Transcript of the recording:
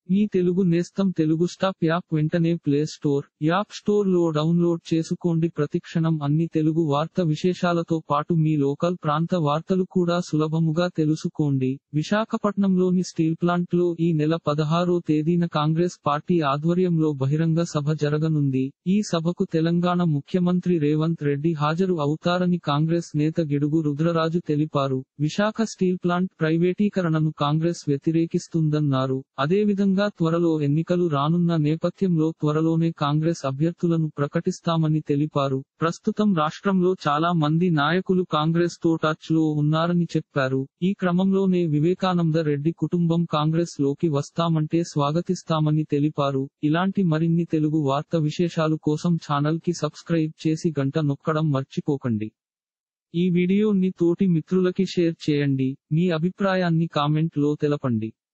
మీ తెలుగు నేస్తం Telugu stop app వెంటనే play store, app store లో డౌన్లోడ్ చేసుకోండి. ప్రతిక్షణం అన్ని తెలుగు వార్త విశేషాలతో పాటు మీ లోకల్ ప్రాంత వార్తలు కూడా సులభముగా తెలుసుకోండి. విశాఖపట్నంలోని స్టీల్ ప్లాంట్ లో ఈ నెల 16వ తేదీన కాంగ్రెస్ పార్టీ ఆధ్వర్యంలో బహిరంగ సభ జరగనుంది. ఈ సభకు తెలంగాణ ముఖ్యమంత్రి రేవంత్ రెడ్డి హాజరు అవుతారని కాంగ్రెస్ నేత గిడుగు రుద్రరాజు తెలిపారు. విశాఖ స్టీల్ ప్లాంట్ ప్రైవేటీకరణను కాంగ్రెస్ వ్యతిరేకిస్తుందన్నారు. అదేవిధంగా త్వరలో ఎన్నికలు రానున్న నేపథ్యంలో త్వరలోనే కాంగ్రెస్ అభ్యర్థులను ప్రకటిస్తామని తెలిపారు. ప్రస్తుతం రాష్ట్రంలో చాలా మంది నాయకులు కాంగ్రెస్ తో టచ్ లో ఉన్నారని చెప్పారు. ఈ క్రమంలోనే వివేకానంద రెడ్డి కుటుంబం కాంగ్రెస్ లోకి వస్తామంటే స్వాగతిస్తామని తెలిపారు. ఇలాంటి మరిన్ని తెలుగు వార్త విశేషాలు కోసం ఛానల్ కి సబ్స్క్రైబ్ చేసి గంట నొక్కడం మర్చిపోకండి. ఈ వీడియోని తోటి మిత్రులకి షేర్ చేయండి. మీ అభిప్రాయాన్ని కామెంట్ లో తెలపండి.